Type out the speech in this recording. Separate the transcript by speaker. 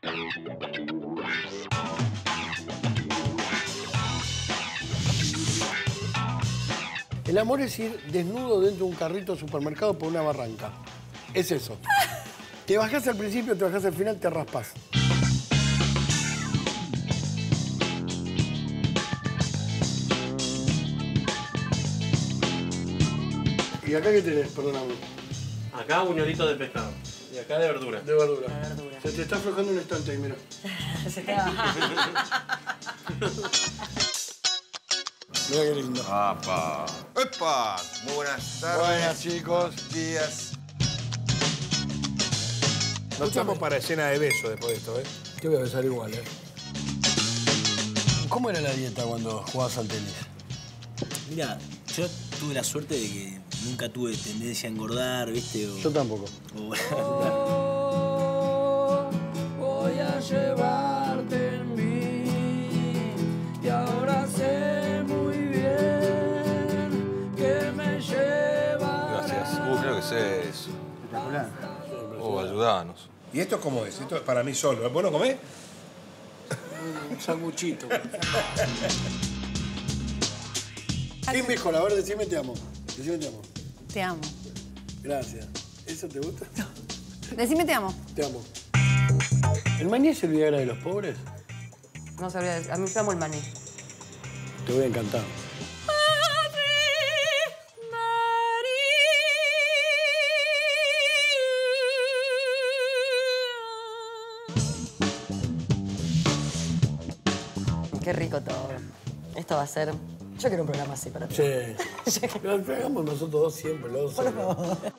Speaker 1: El amor es ir desnudo dentro de un carrito de supermercado por una barranca. Es eso. Te bajás al principio, te bajás al final, te raspás. ¿Y acá qué tenés? Perdóname.
Speaker 2: Acá buñuelitos de pescado. Y acá de verdura.
Speaker 1: De verdura.
Speaker 3: De verdura.
Speaker 1: Se te está aflojando un estante ahí, mira.
Speaker 3: Se te va.
Speaker 1: Mira qué lindo.
Speaker 4: ¡Apa! ¡Epa! Muy buenas tardes.
Speaker 1: Buenas, chicos.
Speaker 4: Buenos días.
Speaker 5: No estamos para escena de beso después de esto, ¿eh?
Speaker 1: Te voy a besar igual, ¿eh? ¿Cómo era la dieta cuando jugabas al tenis?
Speaker 6: Mira, yo tuve la suerte de que nunca tuve tendencia a engordar, ¿viste?
Speaker 1: Yo tampoco.
Speaker 7: Voy a llevarte en mí y ahora sé muy bien que me llevarás.
Speaker 4: Gracias. Creo que sé eso.
Speaker 1: Espectacular.
Speaker 4: Ayudanos.
Speaker 5: ¿Y esto cómo es? Esto es para mí solo. ¿Vos no comés?
Speaker 1: Un sanguchito. ¿Quién mejor? A ver, decime te amo. Decime te amo.
Speaker 3: Te amo.
Speaker 1: Gracias. ¿Eso te gusta?
Speaker 3: Decime te amo.
Speaker 1: Te amo. ¿El maní es el Viagra de los pobres?
Speaker 3: No sabría decir. A mí me amo el maní.
Speaker 1: Te voy a encantar.
Speaker 3: Qué rico todo. Esto va a ser... Yo quiero un programa así para ti.
Speaker 1: Sí. Pero hagamos nosotros dos siempre, los dos.
Speaker 3: Por favor.